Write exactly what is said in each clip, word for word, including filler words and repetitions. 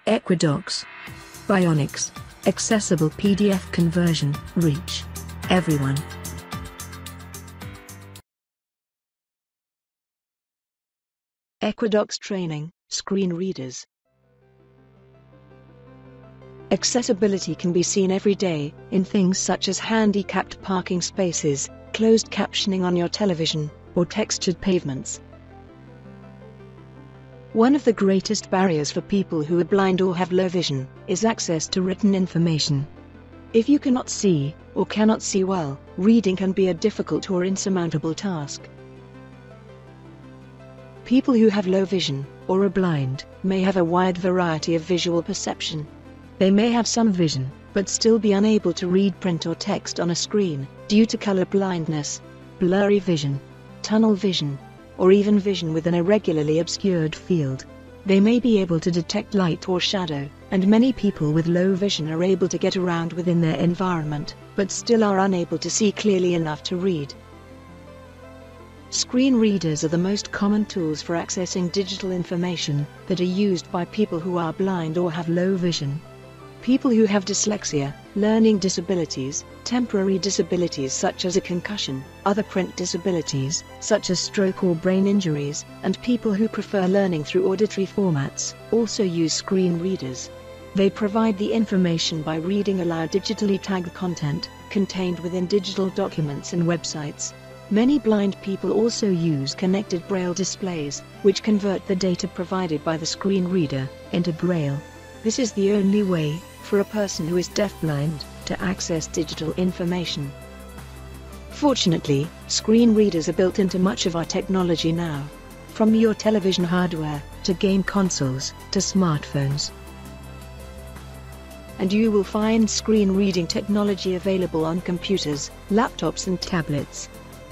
Equidox. Bionics. Accessible P D F conversion, reach everyone. Equidox training, screen readers. Accessibility can be seen every day, in things such as handicapped parking spaces, closed captioning on your television, or textured pavements. One of the greatest barriers for people who are blind or have low vision is access to written information. If you cannot see, or cannot see well, reading can be a difficult or insurmountable task. People who have low vision, or are blind, may have a wide variety of visual perception. They may have some vision, but still be unable to read print or text on a screen, due to color blindness, blurry vision, tunnel vision, or even vision with an irregularly obscured field. They may be able to detect light or shadow, and many people with low vision are able to get around within their environment, but still are unable to see clearly enough to read. Screen readers are the most common tools for accessing digital information that are used by people who are blind or have low vision. People who have dyslexia, learning disabilities, temporary disabilities such as a concussion, other print disabilities, such as stroke or brain injuries, and people who prefer learning through auditory formats, also use screen readers. They provide the information by reading aloud digitally tagged content, contained within digital documents and websites. Many blind people also use connected Braille displays, which convert the data provided by the screen reader into Braille. This is the only way, for a person who is deafblind, to access digital information. Fortunately, screen readers are built into much of our technology now. From your television hardware, to game consoles, to smartphones. And you will find screen reading technology available on computers, laptops and tablets.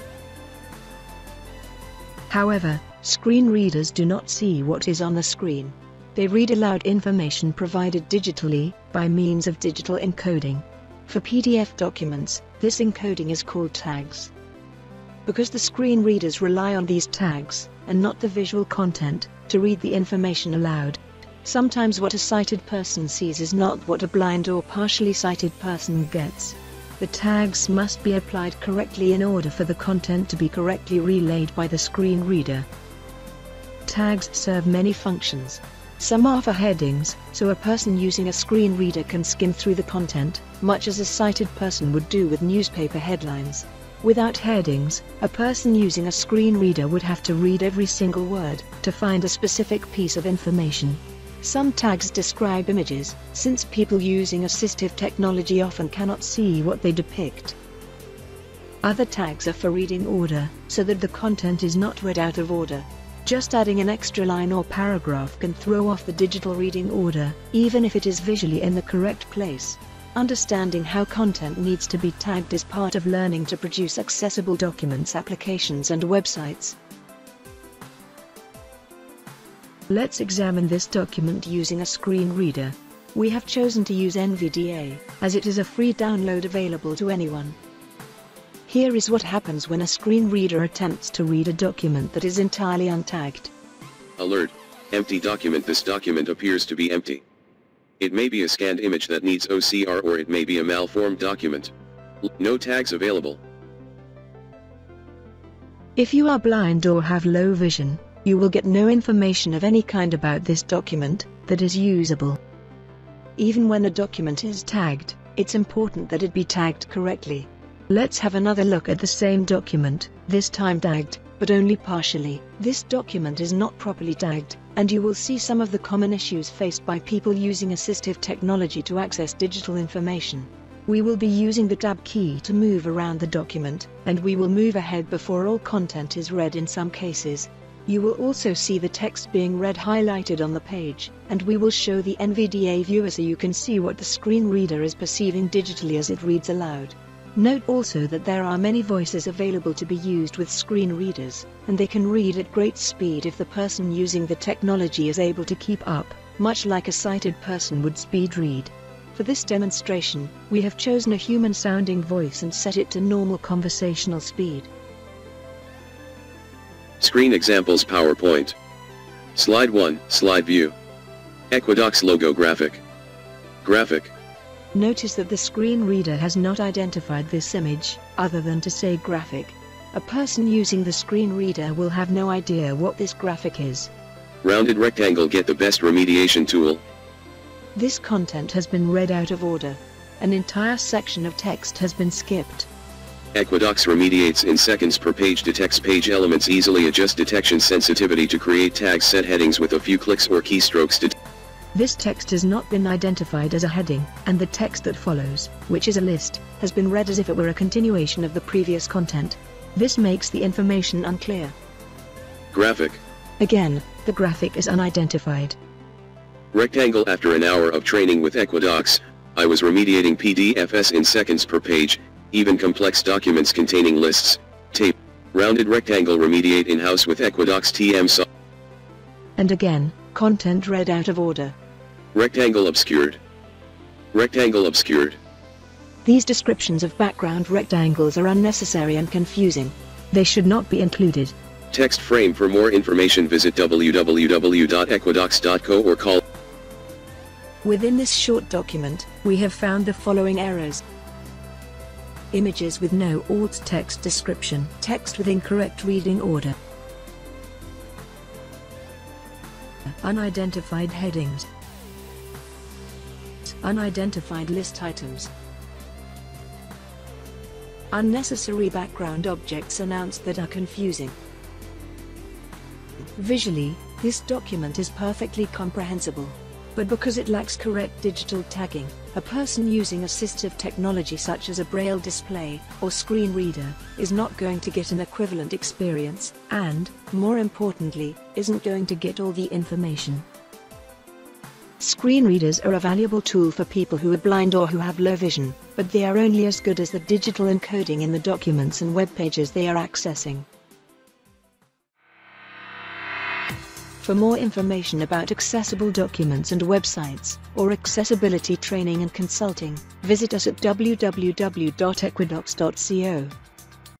However, screen readers do not see what is on the screen. They read aloud information provided digitally, by means of digital encoding. For P D F documents, this encoding is called tags. Because the screen readers rely on these tags, and not the visual content, to read the information aloud. Sometimes what a sighted person sees is not what a blind or partially sighted person gets. The tags must be applied correctly in order for the content to be correctly relayed by the screen reader. Tags serve many functions. Some are for headings, so a person using a screen reader can skim through the content, much as a sighted person would do with newspaper headlines. Without headings, a person using a screen reader would have to read every single word, to find a specific piece of information. Some tags describe images, since people using assistive technology often cannot see what they depict. Other tags are for reading order, so that the content is not read out of order. Just adding an extra line or paragraph can throw off the digital reading order, even if it is visually in the correct place. Understanding how content needs to be tagged is part of learning to produce accessible documents, applications and websites. Let's examine this document using a screen reader. We have chosen to use N V D A, as it is a free download available to anyone. Here is what happens when a screen reader attempts to read a document that is entirely untagged. Alert! Empty document. This document appears to be empty. It may be a scanned image that needs O C R, or it may be a malformed document. No tags available. If you are blind or have low vision, you will get no information of any kind about this document that is usable. Even when a document is tagged, it's important that it be tagged correctly. Let's have another look at the same document, this time tagged, but only partially. This document is not properly tagged, and you will see some of the common issues faced by people using assistive technology to access digital information. We will be using the Tab key to move around the document, and we will move ahead before all content is read in some cases. You will also see the text being read highlighted on the page, and we will show the N V D A viewer so you can see what the screen reader is perceiving digitally as it reads aloud. Note also that there are many voices available to be used with screen readers, and they can read at great speed if the person using the technology is able to keep up, much like a sighted person would speed read. For this demonstration, we have chosen a human-sounding voice and set it to normal conversational speed. Screen examples PowerPoint. Slide one, Slide View. Equidox logo graphic. Graphic. Notice that the screen reader has not identified this image, other than to say graphic. A person using the screen reader will have no idea what this graphic is. Rounded rectangle. Get the best remediation tool. This content has been read out of order. An entire section of text has been skipped. Equidox remediates in seconds per page. Detects page elements easily. Adjust detection sensitivity to create tags. Set headings with a few clicks or keystrokes. To This text has not been identified as a heading, and the text that follows, which is a list, has been read as if it were a continuation of the previous content. This makes the information unclear. Graphic. Again, the graphic is unidentified. Rectangle. After an hour of training with Equidox, I was remediating P D Fs in seconds per page, even complex documents containing lists, tape. Rounded rectangle. Remediate in-house with Equidox T M so And again, content read out of order. Rectangle obscured. Rectangle obscured. These descriptions of background rectangles are unnecessary and confusing. They should not be included. Text frame. For more information visit w w w dot equidox dot co or call. Within this short document, we have found the following errors. Images with no alt text description. Text with incorrect reading order. Unidentified headings. Unidentified list items. Unnecessary background objects announced that are confusing. Visually, this document is perfectly comprehensible. But because it lacks correct digital tagging, a person using assistive technology such as a braille display or screen reader is not going to get an equivalent experience, and, more importantly, isn't going to get all the information. Screen readers are a valuable tool for people who are blind or who have low vision, but they are only as good as the digital encoding in the documents and web pages they are accessing. For more information about accessible documents and websites, or accessibility training and consulting, visit us at w w w dot equidox dot co.